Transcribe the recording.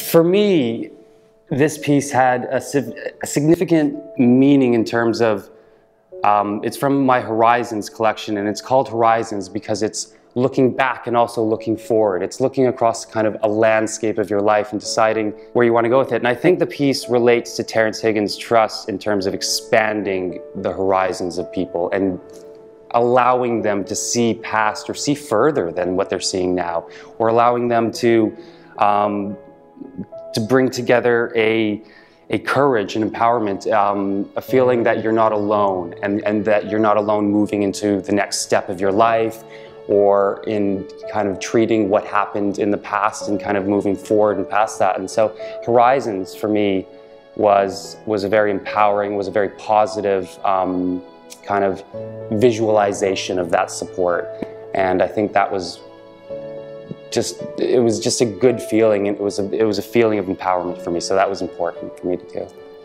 For me, this piece had a significant meaning in terms of, it's from my Horizons collection, and it's called Horizons because it's looking back and also looking forward. It's looking across kind of a landscape of your life and deciding where you want to go with it. And I think the piece relates to Terrence Higgins' trust in terms of expanding the horizons of people and allowing them to see past or see further than what they're seeing now, or allowing them to bring together a courage and empowerment, a feeling that you're not alone, and that you're not alone moving into the next step of your life, or in kind of treating what happened in the past and kind of moving forward and past that. And so Horizons for me was a very empowering, was a very positive kind of visualization of that support. And I think that was it was just a good feeling, and it was a feeling of empowerment for me, so that was important for me to do.